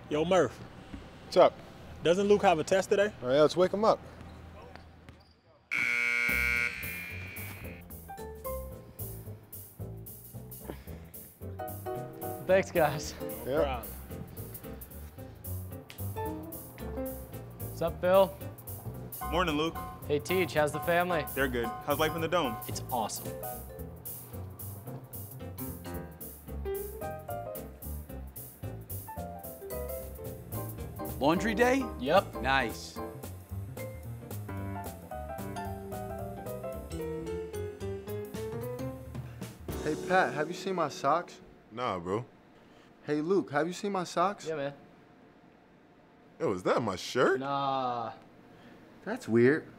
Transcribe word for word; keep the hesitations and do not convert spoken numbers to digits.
Yo, Murph, What's up? doesn't Luke have a test today? All right, let's wake him up. Thanks, guys. Yeah. Right. What's up, Bill? Morning, Luke. Hey, Teach, how's the family? They're good. How's life in the dome? It's awesome. Laundry day? Yep. Nice. Hey, Pat, have you seen my socks? Nah, bro. Hey, Luke, have you seen my socks? Yeah, man. Yo, is that my shirt? Nah. That's weird.